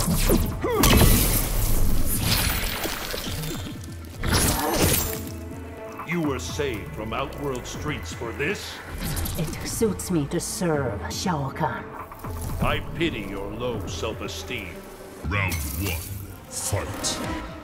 You were saved from Outworld streets for this? It suits me to serve, Shao Kahn. I pity your low self-esteem. Round 1. Fight.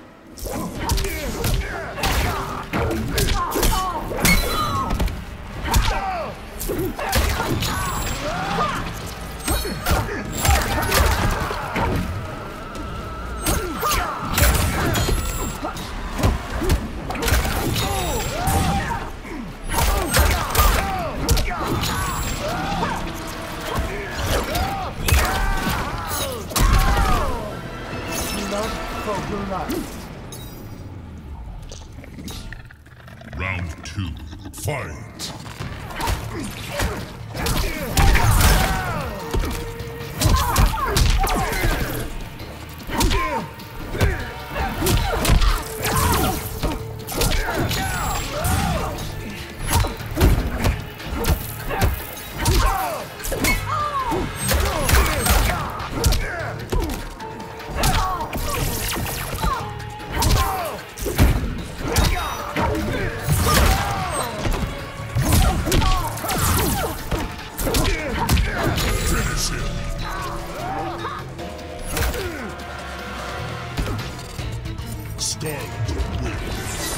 Round 2. Fight. Skarlet wins.